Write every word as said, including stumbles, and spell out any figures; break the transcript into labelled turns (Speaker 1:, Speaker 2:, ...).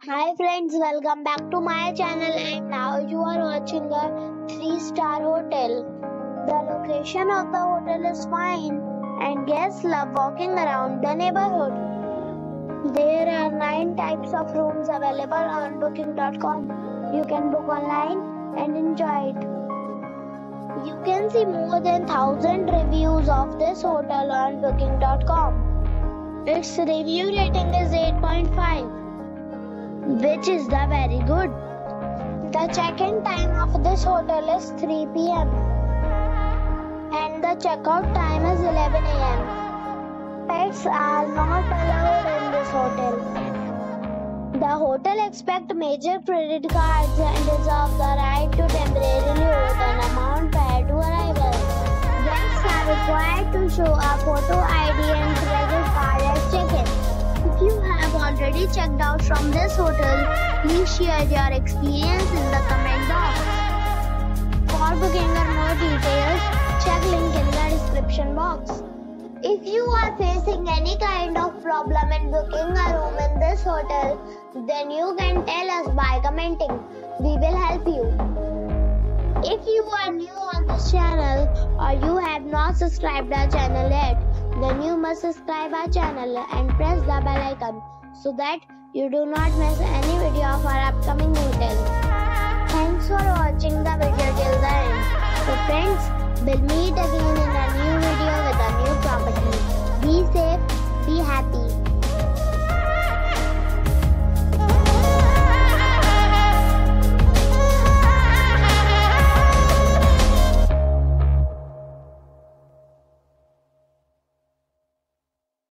Speaker 1: Hi friends, welcome back to my channel and now you are watching a three star hotel. The location of the hotel is fine and guests love walking around the neighborhood. There are nine types of rooms available on booking dot com. You can book online and enjoy it. You can see more than one thousand reviews of this hotel on booking dot com. Its review rating is eight point five. Which is the very good. The check-in time of this hotel is three p m and the checkout time is eleven a m Pets are not allowed in this hotel. The hotel accepts major credit cards and reserves the right to temporarily hold an amount prior to arrival. Guests are required to show a photo I D and credit card at check-in. If you have already checked out from this hotel, please share your experience in the comment box. For booking or more details, check link in the description box. If you are facing any kind of problem in booking a room in this hotel, then you can tell us by commenting. We will help you. If you are new on this channel or you have not subscribed our channel yet, then you must subscribe our channel and press the bell icon so that you do not miss any video of our upcoming hotel. Thanks for watching the video till the end. So friends, we'll meet again in a new video with a new property. Be safe.